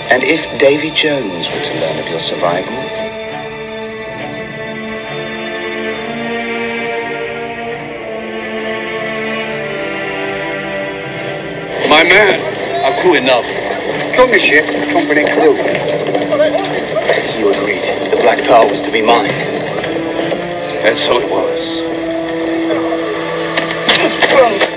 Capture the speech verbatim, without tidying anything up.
And if Davy Jones were to learn of your survival? My man, our crew enough. Come, ship, company crew. You agreed. The Black Pearl was to be mine. And so it was.